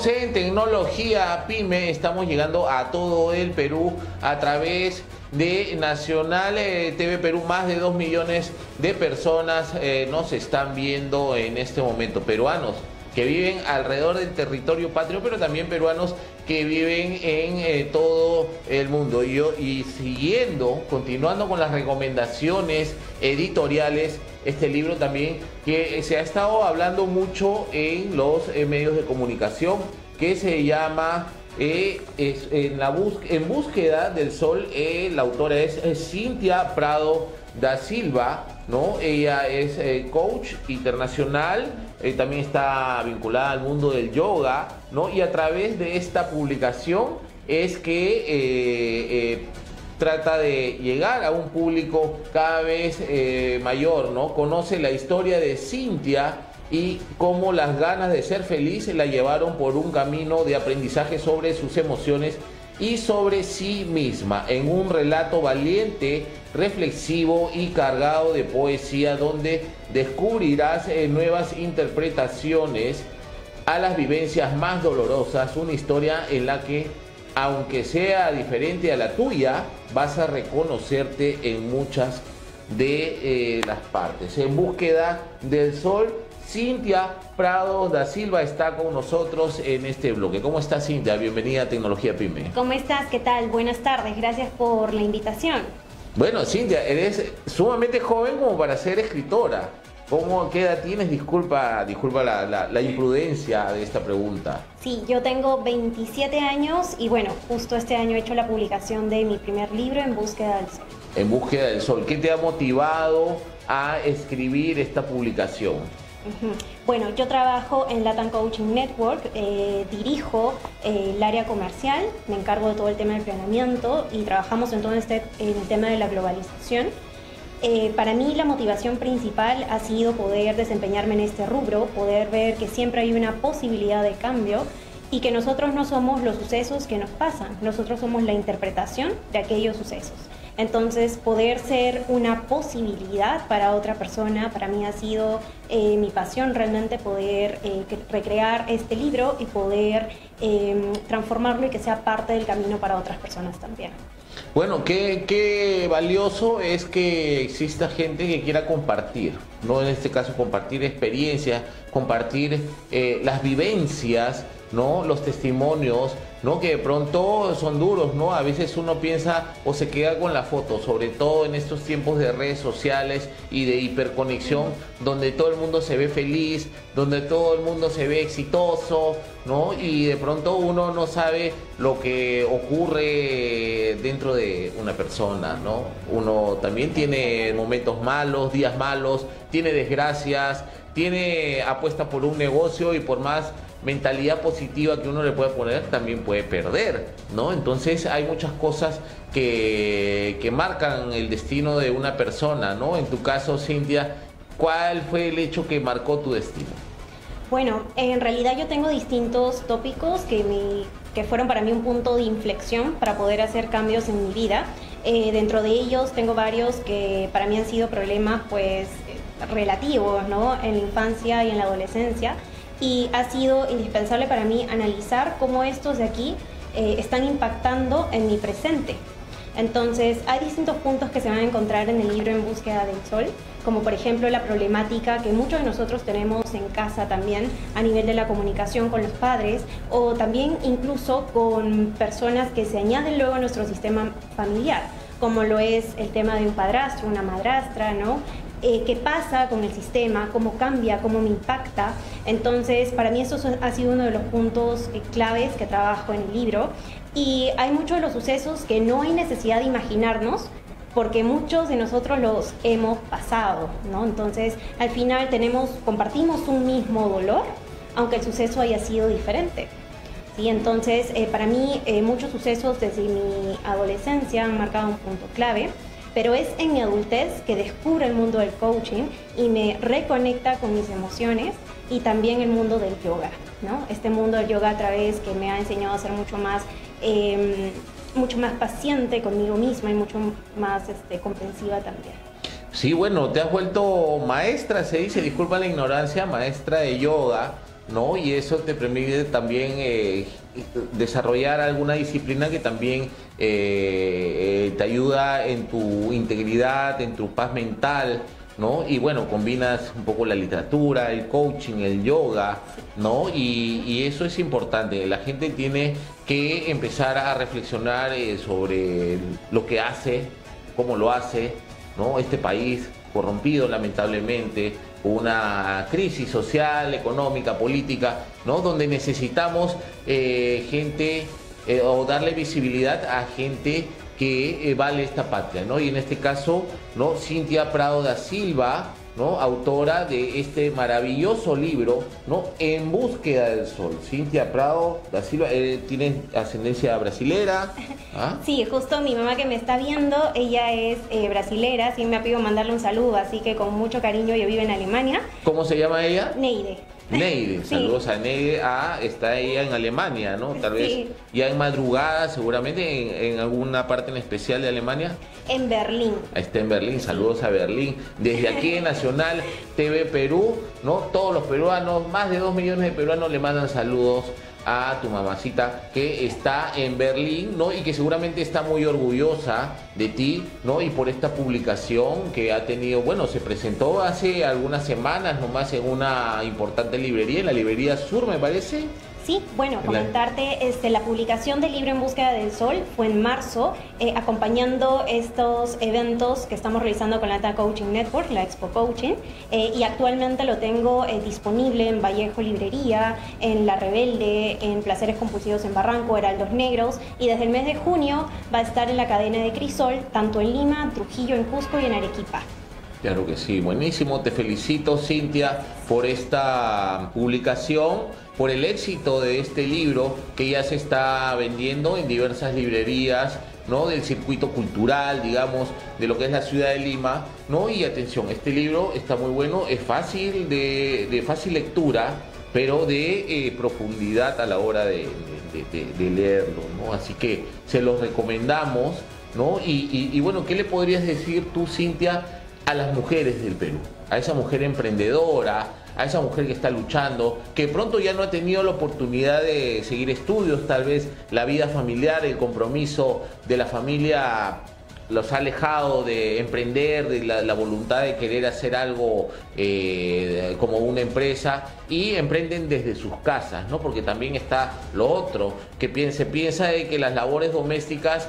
Seguimos en Tecnología Pyme, estamos llegando a todo el Perú a través de Nacional TV Perú. Más de 2 millones de personas nos están viendo en este momento, peruanos que viven alrededor del territorio patrio, pero también peruanos que viven en todo el mundo. Y continuando con las recomendaciones editoriales, este libro también que se ha estado hablando mucho en los medios de comunicación, que se llama En búsqueda del sol. La autora es Cynthia Prado da Silva, ¿no? Ella es coach internacional, también está vinculada al mundo del yoga, ¿no? Y a través de esta publicación es que trata de llegar a un público cada vez mayor, ¿no? Conoce la historia de Cynthia y cómo las ganas de ser feliz la llevaron por un camino de aprendizaje sobre sus emociones y sobre sí misma, en un relato valiente, reflexivo y cargado de poesía, donde descubrirás nuevas interpretaciones a las vivencias más dolorosas. Una historia en la que, aunque sea diferente a la tuya, vas a reconocerte en muchas de las partes. En búsqueda del sol, Cynthia Prado da Silva está con nosotros en este bloque. ¿Cómo estás, Cynthia? Bienvenida a Tecnología Pyme. ¿Cómo estás? ¿Qué tal? Buenas tardes. Gracias por la invitación. Bueno, Cynthia, eres sumamente joven como para ser escritora. ¿Qué edad tienes? Disculpa la imprudencia de esta pregunta. Sí, yo tengo 27 años y bueno, justo este año he hecho la publicación de mi primer libro, En búsqueda del sol. En búsqueda del sol. ¿Qué te ha motivado a escribir esta publicación? Bueno, yo trabajo en Latam Coaching Network, dirijo el área comercial, me encargo de todo el tema del planeamiento y trabajamos en todo en el tema de la globalización. Para mí la motivación principal ha sido poder desempeñarme en este rubro, poder ver que siempre hay una posibilidad de cambio y que nosotros no somos los sucesos que nos pasan, nosotros somos la interpretación de aquellos sucesos. Entonces, poder ser una posibilidad para otra persona, para mí ha sido mi pasión realmente poder recrear este libro y poder transformarlo y que sea parte del camino para otras personas también. Bueno, qué valioso es que exista gente que quiera compartir, ¿no? En este caso, compartir experiencias, compartir las vivencias, ¿no? Los testimonios, ¿no? Que de pronto son duros, ¿no? A veces uno piensa o se queda con la foto, sobre todo en estos tiempos de redes sociales y de hiperconexión, donde todo el mundo se ve feliz, donde todo el mundo se ve exitoso, ¿no? Y de pronto uno no sabe lo que ocurre dentro de una persona, ¿no? Uno también tiene momentos malos, días malos, tiene desgracias, apuesta por un negocio y por más mentalidad positiva que uno le pueda poner, también puede perder, ¿no? Entonces hay muchas cosas que marcan el destino de una persona, ¿no? En tu caso, Cynthia, ¿cuál fue el hecho que marcó tu destino? Bueno, en realidad yo tengo distintos tópicos que fueron para mí un punto de inflexión para poder hacer cambios en mi vida. Dentro de ellos tengo varios que para mí han sido problemas pues relativos, ¿no? En la infancia y en la adolescencia. Y ha sido indispensable para mí analizar cómo estos de aquí están impactando en mi presente. Entonces, hay distintos puntos que se van a encontrar en el libro En búsqueda del sol, como por ejemplo la problemática que muchos de nosotros tenemos en casa también a nivel de la comunicación con los padres o también incluso con personas que se añaden luego a nuestro sistema familiar, como lo es el tema de un padrastro, una madrastra, ¿no? ¿Qué pasa con el sistema? ¿Cómo cambia? ¿Cómo me impacta? Entonces, para mí eso ha sido uno de los puntos claves que trabajo en el libro. Y hay muchos de los sucesos que no hay necesidad de imaginarnos, porque muchos de nosotros los hemos pasado, ¿no? Entonces, al final compartimos un mismo dolor, aunque el suceso haya sido diferente. ¿Sí? Entonces, para mí, muchos sucesos desde mi adolescencia han marcado un punto clave. Pero es en mi adultez que descubro el mundo del coaching y me reconecta con mis emociones y también el mundo del yoga, ¿no? Este mundo del yoga a través que me ha enseñado a ser mucho más paciente conmigo misma y mucho más comprensiva también. Sí, bueno, te has vuelto maestra, se dice, disculpa la ignorancia, maestra de yoga, ¿no? Y eso te permite también desarrollar alguna disciplina que también te ayuda en tu integridad, en tu paz mental, ¿no? Y bueno, combinas un poco la literatura, el coaching, el yoga, ¿no? Y eso es importante. La gente tiene que empezar a reflexionar sobre lo que hace, cómo lo hace, ¿no? Este país corrompido lamentablemente, una crisis social, económica, política, ¿no? Donde necesitamos gente o darle visibilidad a gente que vale esta patria, ¿no? Y en este caso, ¿no? Cintia Prado da Silva, ¿no? Autora de este maravilloso libro, ¿no? En búsqueda del sol. Cintia Prado da Silva, ¿tiene ascendencia brasilera? ¿Ah? Sí, justo mi mamá que me está viendo, ella es brasilera, sí me ha pedido mandarle un saludo, así que con mucho cariño. Yo vivo en Alemania. ¿Cómo se llama ella? Neide. Neide, Sí. saludos a Neide. Está ella en Alemania, ¿no? Tal vez Sí. ya en madrugada, seguramente en alguna parte en especial de Alemania. En Berlín. Está en Berlín, saludos a Berlín. Desde aquí en Nacional TV Perú, ¿no? Todos los peruanos, más de 2 millones de peruanos le mandan saludos a tu mamacita que está en Berlín, ¿no? Y que seguramente está muy orgullosa de ti, ¿no? Y por esta publicación que ha tenido, bueno, se presentó hace algunas semanas nomás en una importante librería, en la librería Sur, me parece. Sí, bueno, comentarte, la publicación del libro En Búsqueda del Sol fue en marzo, acompañando estos eventos que estamos realizando con la Data Coaching Network, la Expo Coaching, y actualmente lo tengo disponible en Vallejo Librería, en La Rebelde, en Placeres Compulsivos en Barranco, Heraldos Negros, y desde el mes de junio va a estar en la cadena de Crisol, tanto en Lima, Trujillo, en Cusco y en Arequipa. Claro que sí, buenísimo. Te felicito, Cintia, por esta publicación, por el éxito de este libro que ya se está vendiendo en diversas librerías, ¿no? Del circuito cultural, digamos, de lo que es la ciudad de Lima, ¿no? Y atención, este libro está muy bueno, es fácil de fácil lectura, pero de profundidad a la hora de leerlo, ¿no? Así que se los recomendamos, ¿no? Y bueno, ¿qué le podrías decir tú, Cintia, a las mujeres del Perú, a esa mujer emprendedora, a esa mujer que está luchando, que pronto ya no ha tenido la oportunidad de seguir estudios, tal vez la vida familiar, el compromiso de la familia los ha alejado de emprender, de la voluntad de querer hacer algo como una empresa, y emprenden desde sus casas, ¿no? Porque también está lo otro, que se piensa de que las labores domésticas,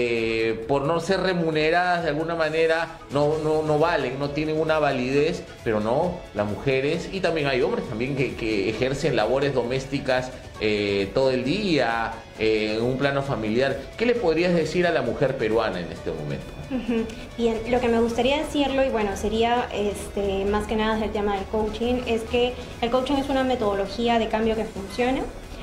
por no ser remuneradas de alguna manera, no valen, no tienen una validez, pero no, las mujeres, y también hay hombres también que ejercen labores domésticas todo el día, en un plano familiar. ¿Qué le podrías decir a la mujer peruana en este momento? Bien, lo que me gustaría decirlo, y bueno, sería más que nada el tema del coaching, es que el coaching es una metodología de cambio que funciona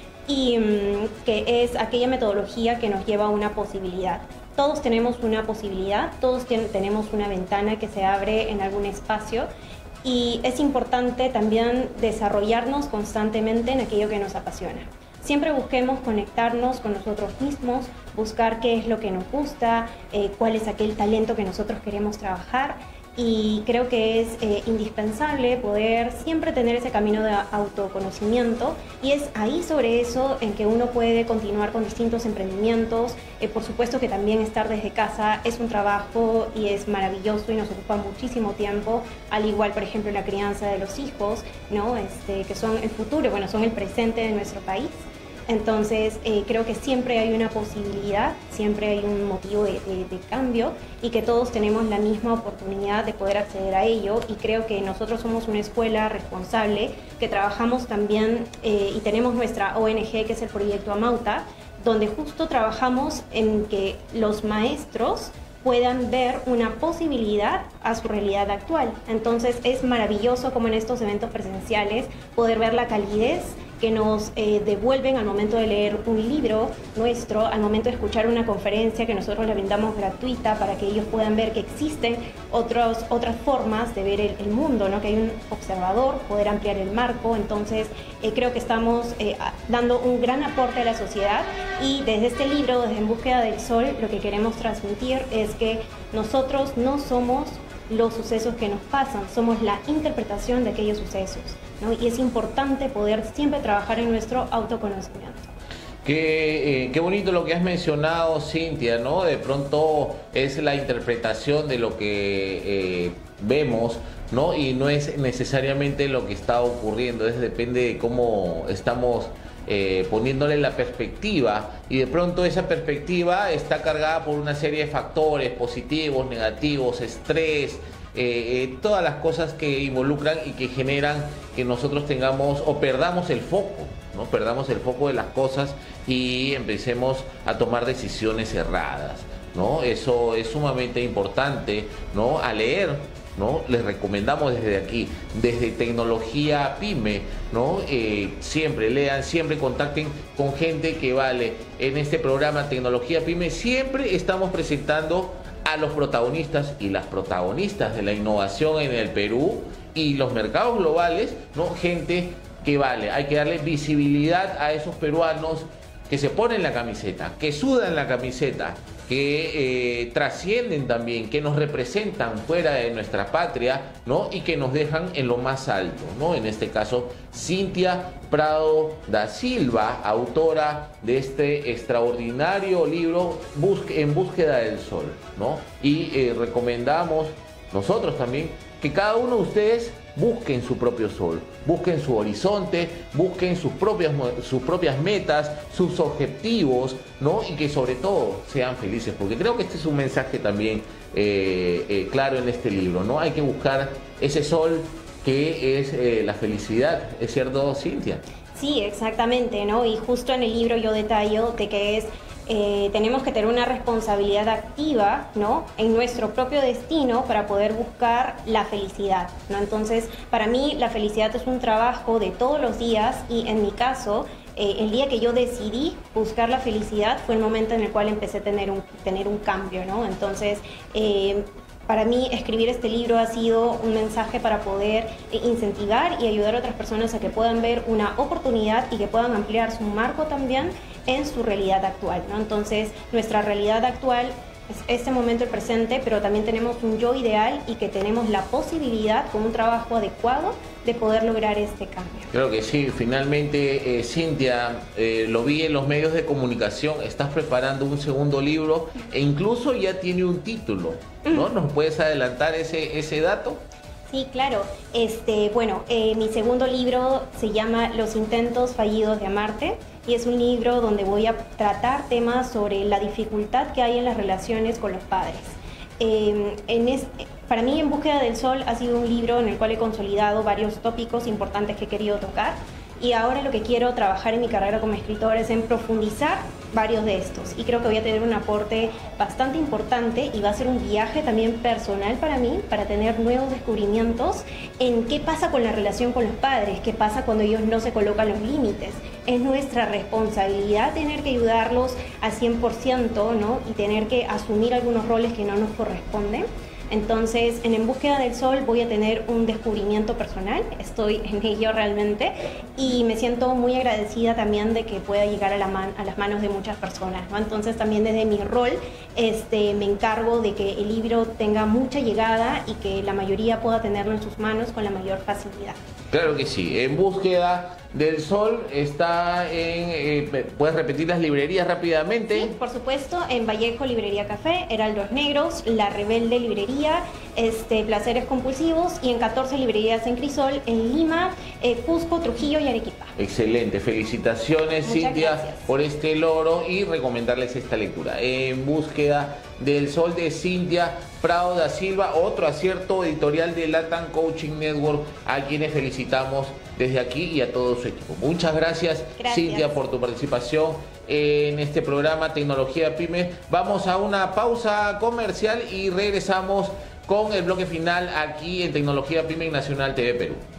y que es aquella metodología que nos lleva a una posibilidad. Todos tenemos una posibilidad, todos tenemos una ventana que se abre en algún espacio, y es importante también desarrollarnos constantemente en aquello que nos apasiona. Siempre busquemos conectarnos con nosotros mismos, buscar qué es lo que nos gusta, cuál es aquel talento que nosotros queremos trabajar, y creo que es indispensable poder siempre tener ese camino de autoconocimiento, y es ahí sobre eso en que uno puede continuar con distintos emprendimientos. Por supuesto que también estar desde casa es un trabajo y es maravilloso y nos ocupa muchísimo tiempo, al igual por ejemplo la crianza de los hijos, ¿no? Que son el futuro, bueno, son el presente de nuestro país. Entonces creo que siempre hay una posibilidad, siempre hay un motivo de cambio, y que todos tenemos la misma oportunidad de poder acceder a ello, y creo que nosotros somos una escuela responsable que trabajamos también y tenemos nuestra ONG, que es el Proyecto Amauta, donde justo trabajamos en que los maestros puedan ver una posibilidad a su realidad actual. Entonces es maravilloso como en estos eventos presenciales poder ver la calidez que nos devuelven al momento de leer un libro nuestro, al momento de escuchar una conferencia que nosotros le brindamos gratuita, para que ellos puedan ver que existen otras formas de ver el mundo, ¿no? Que hay un observador, poder ampliar el marco. Entonces creo que estamos dando un gran aporte a la sociedad, y desde este libro, desde En Búsqueda del Sol, lo que queremos transmitir es que nosotros no somos los sucesos que nos pasan, somos la interpretación de aquellos sucesos, ¿no? Y es importante poder siempre trabajar en nuestro autoconocimiento. Qué bonito lo que has mencionado, Cintia, ¿no? De pronto es la interpretación de lo que vemos, ¿no? Y no es necesariamente lo que está ocurriendo, depende de cómo estamos poniéndole la perspectiva, y de pronto esa perspectiva está cargada por una serie de factores positivos, negativos, estrés, todas las cosas que involucran y que generan que nosotros tengamos o perdamos el foco, ¿no? Perdamos el foco de las cosas y empecemos a tomar decisiones erradas, ¿no? Eso es sumamente importante, ¿no? A leer, ¿no? Les recomendamos desde aquí, desde Tecnología Pyme, ¿no? Siempre lean, siempre contacten con gente que vale. En este programa Tecnología Pyme siempre estamos presentando a los protagonistas y las protagonistas de la innovación en el Perú y los mercados globales, ¿no? Gente que vale. Hay que darle visibilidad a esos peruanos que se ponen la camiseta, que sudan la camiseta, que trascienden también, que nos representan fuera de nuestra patria, ¿no? Y que nos dejan en lo más alto, ¿no? En este caso, Cintia Prado da Silva, autora de este extraordinario libro En búsqueda del sol, ¿no? Y recomendamos nosotros también que cada uno de ustedes busquen su propio sol, busquen su horizonte, busquen sus propias metas, sus objetivos, ¿no? Y que sobre todo sean felices, porque creo que este es un mensaje también claro en este libro, ¿no? Hay que buscar ese sol que es la felicidad, ¿es cierto, Cintia? Sí, exactamente, ¿no? Y justo en el libro yo detallo de que tenemos que tener una responsabilidad activa, ¿no? En nuestro propio destino para poder buscar la felicidad, ¿no? Entonces, para mí la felicidad es un trabajo de todos los días y en mi caso, el día que yo decidí buscar la felicidad fue el momento en el cual empecé a tener un cambio, ¿no? Entonces, para mí escribir este libro ha sido un mensaje para poder incentivar y ayudar a otras personas a que puedan ver una oportunidad y que puedan ampliar su marco también en su realidad actual, ¿no? Entonces, nuestra realidad actual es este momento, el presente, pero también tenemos un yo ideal y que tenemos la posibilidad, con un trabajo adecuado, de poder lograr este cambio. Creo que sí, finalmente, Cintia, lo vi en los medios de comunicación, estás preparando un segundo libro e incluso ya tiene un título, ¿no? ¿Nos puedes adelantar ese dato? Sí, claro. Bueno, mi segundo libro se llama Los intentos fallidos de amarte y es un libro donde voy a tratar temas sobre la dificultad que hay en las relaciones con los padres. Para mí, En búsqueda del sol ha sido un libro en el cual he consolidado varios tópicos importantes que he querido tocar y ahora lo que quiero trabajar en mi carrera como escritora es en profundizar varios de estos y creo que voy a tener un aporte bastante importante y va a ser un viaje también personal para mí, para tener nuevos descubrimientos en qué pasa con la relación con los padres, qué pasa cuando ellos no se colocan los límites. Es nuestra responsabilidad tener que ayudarlos al 100%, ¿no? Y tener que asumir algunos roles que no nos corresponden. Entonces, en búsqueda del sol voy a tener un descubrimiento personal, estoy en ello realmente y me siento muy agradecida también de que pueda llegar a las manos de muchas personas, ¿no? Entonces, también desde mi rol me encargo de que el libro tenga mucha llegada y que la mayoría pueda tenerlo en sus manos con la mayor facilidad. Claro que sí, En búsqueda del sol está ¿puedes repetir las librerías rápidamente? Sí, por supuesto, en Vallejo, Librería Café, Heraldos Negros, La Rebelde Librería, Placeres Compulsivos y en 14 librerías en Crisol, en Lima, Cusco, Trujillo y Arequipa. Excelente, felicitaciones, Muchas Cintia, gracias por este logro y recomendarles esta lectura. En búsqueda del sol de Cintia Prado da Silva, otro acierto editorial de Latam Coaching Network, a quienes felicitamos desde aquí y a todo su equipo. Muchas gracias, Cintia, por tu participación en este programa Tecnología Pyme. Vamos a una pausa comercial y regresamos con el bloque final aquí en Tecnología Pyme Nacional TV Perú.